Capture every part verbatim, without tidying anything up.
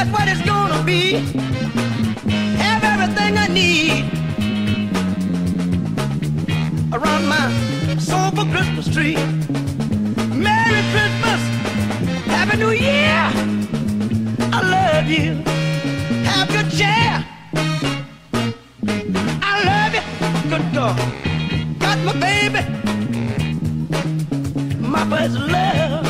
just what it's gonna be. Have everything I need around my sober Christmas tree. Merry Christmas, Happy New Year. I love you. Have good cheer. I love you. Good God, got my baby, my first love.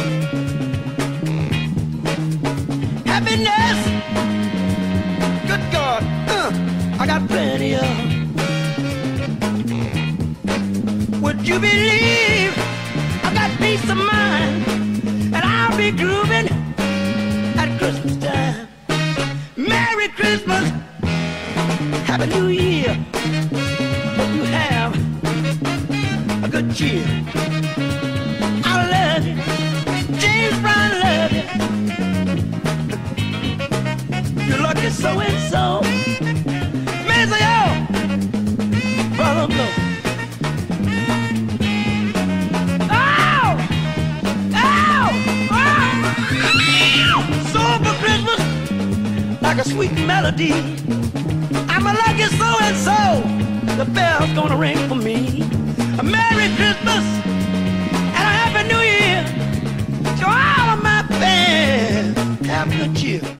Happiness, good God, uh, I got plenty of. Would you believe I got peace of mind, and I'll be grooving at Christmas time. Merry Christmas, Happy New Year. Hope you have a good cheer. I love you, James Brown, love you. You're lucky so and so. Mister Yo, brother blow. Oh, oh, oh. So for Christmas, like a sweet melody. I'm a lucky so and so. The bell's gonna ring for me. A Merry Christmas and a Happy New Year to all of my fans. Have a good cheer.